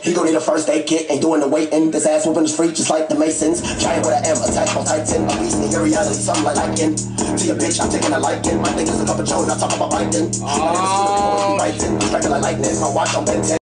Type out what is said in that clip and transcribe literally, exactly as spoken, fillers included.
He gon' need a first aid kit, ain't doing the waiting. This ass whooping the street just like the Masons. Giant with an M, attack on Titan. A beast in your reality, something like liking. To your bitch, I'm taking a liking. My niggas a couple Jones, I talk about biting. Oh. I'm striking like lightning, my watch on Ben ten.